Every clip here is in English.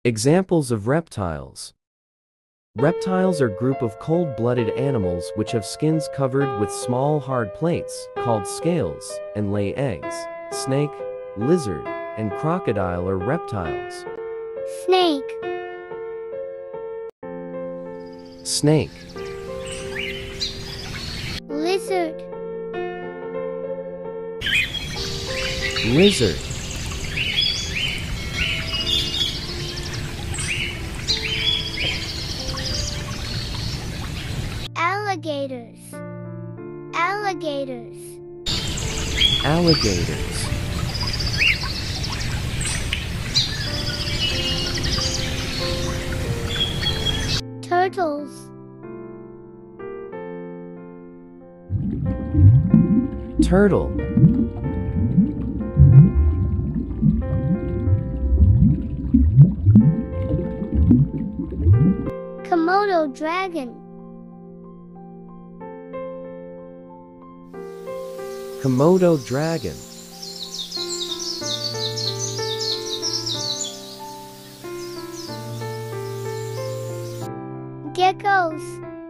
Examples of reptiles. Reptiles are a group of cold-blooded animals which have skins covered with small hard plates, called scales, and lay eggs. Snake, lizard, and crocodile are reptiles. Snake. Snake. Lizard. Lizard. Alligators. Alligators. Alligators. Turtles. Turtle. Komodo dragon. Komodo dragon. Geckos.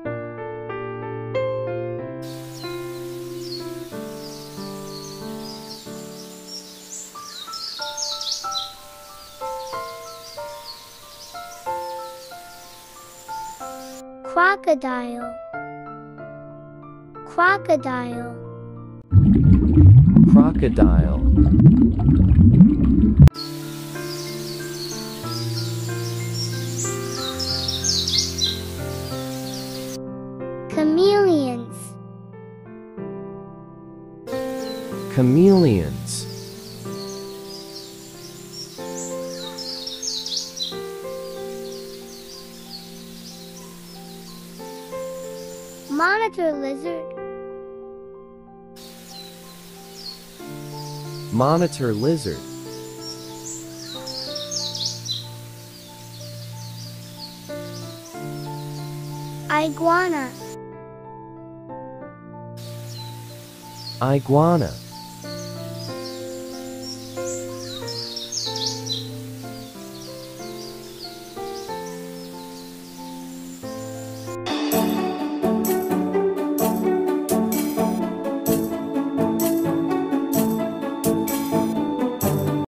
Crocodile. Crocodile. Crocodile. Chameleons. Chameleons. Monitor lizard. Monitor lizard. Iguana. Iguana.